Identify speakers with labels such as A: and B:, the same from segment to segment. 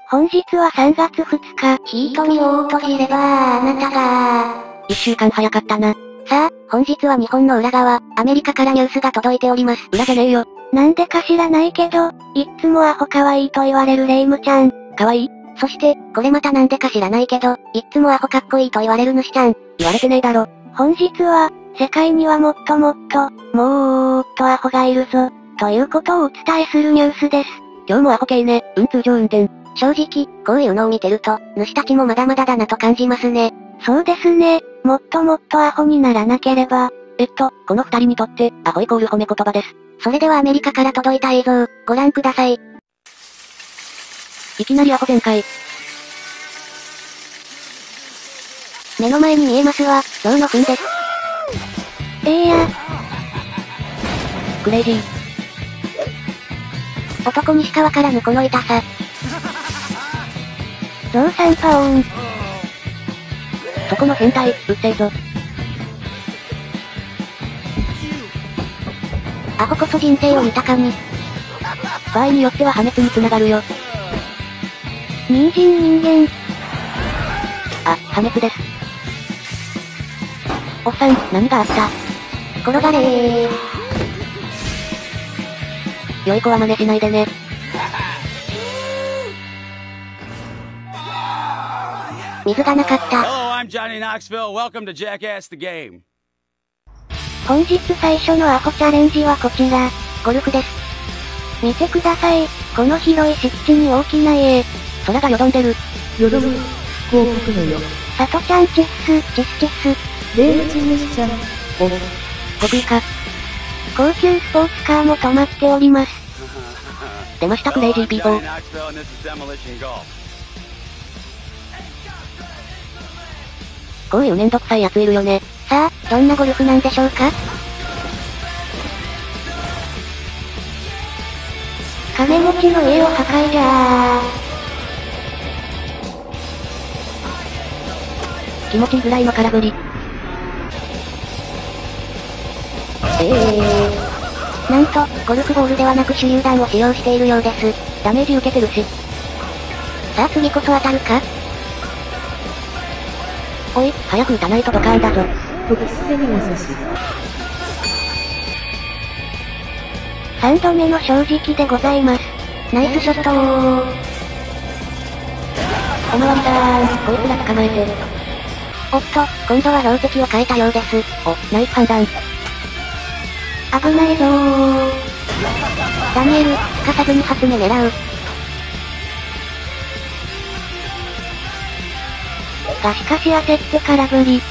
A: 本日は3月2日。
B: ヒート見ようとすればあなたが。
C: 1週間早かったな。
B: さあ、本日は日本の裏側、アメリカからニュースが届いております。
C: 裏じゃねえよ。
A: なんでか知らないけど、いっつもアホ可愛いと言われるレイムちゃん。
C: 可愛い？
B: そして、これまたなんでか知らないけど、いっつもアホかっこいいと言われる主ちゃん。
C: 言われてねえだろ。
A: 本日は、世界にはもっともっとアホがいるぞ、ということをお伝えするニュースです。
C: 今日もアホ系ね、通常運転。
B: 正直、こういうのを見てると、主たちもまだまだだなと感じますね。
A: そうですね、もっとアホにならなければ。
C: この二人にとって、アホイコール褒め言葉です。
B: それではアメリカから届いた映像、ご覧ください。
C: いきなりアホ全開。
B: 目の前に見えますは、象の糞です。
C: クレイジー。
B: 男にしかわからぬこの痛さ。
A: ゾウさんパオーン。
C: そこの変態、うっせえぞ。
B: アホこそ人生を豊かに。
C: 場合によっては破滅に繋がるよ。
A: 人参人間。
C: あ、破滅です。おっさん、何があった？
B: 転がれー。
C: 良い子は真似しないでね。
B: 水がなかった。
D: Hello, I'm Johnny Knoxville. Welcome to Jackass the Game.
A: 本日最初のアホチャレンジはこちら。
B: ゴルフです。
A: 見てください。この広い敷地に大きな家。
C: 空がよどんでる。
E: よどむ。広告のよ。
A: さとちゃんチッス、チスチス。
E: レームチムシちゃん。
C: お。極意か。
A: 高級スポーツカーも止まっております。
C: 出ましたクレイジーピーポー。こういうめんどくさいやついるよね。
B: さあ、どんなゴルフなんでしょうか？
A: 金持ちの家を破壊じゃ
C: ー。気持ちいいぐらいの空振り。
B: なんと、ゴルフボールではなく手榴弾を使用しているようです。
C: ダメージ受けてるし。
B: さあ次こそ当たるか？
C: おい、早く撃たないとドカーンだぞ。
E: 特殊手にも阻止。
A: 3度目の正直でございます。
B: ナイスショットー。
C: おまわりさーん、こいつら捕まえて。
B: おっと、今度は標的を変えたようです。
C: お、ナイス判断。
A: 危ないぞー。
B: ダニエル、すかさず2発目狙う。
A: がしかし焦って空振り。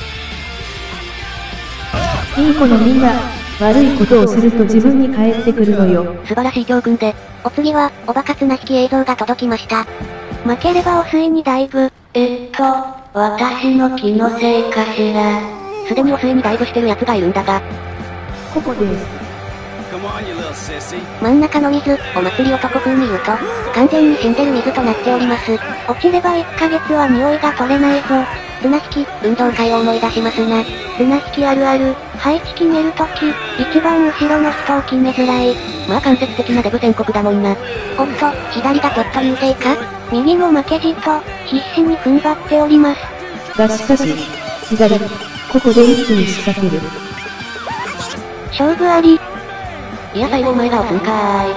E: いい子のみんな、悪いことをすると自分に返ってくるのよ。
C: 素晴らしい教訓で。
B: お次は、おバカつな引き映像が届きました。
A: 負ければお水にダイブ。私の気のせいかしら。
C: すでにお水にダイブしてる奴がいるんだが。
E: ここです。
B: 真ん中の水、お祭り男風に言うと、完全に死んでる水となっております。
A: 落ちれば1ヶ月は匂いが取れないぞ。
B: 綱引き、運動会を思い出しますな。
A: 綱引きあるある、配置決めるとき、一番後ろの人を決めづらい。
C: まあ間接的なデブ宣告だもんな。
B: おっと、左がちょっと優勢か？
A: 右も負けじと、必死に踏ん張っております。
E: がしかし、左、ここで一気に仕掛ける。
A: 勝負あり。
C: いや最後お前が押すんかーい。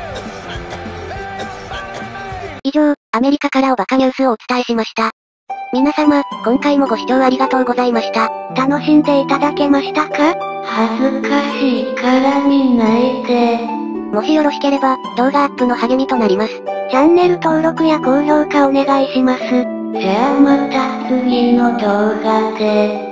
B: 以上、アメリカからおバカニュースをお伝えしました。皆様、今回もご視聴ありがとうございました。
A: 楽しんでいただけましたか？恥ずかしいから見ないで。
B: もしよろしければ、動画アップの励みとなります。
A: チャンネル登録や高評価お願いします。じゃあまた次の動画で。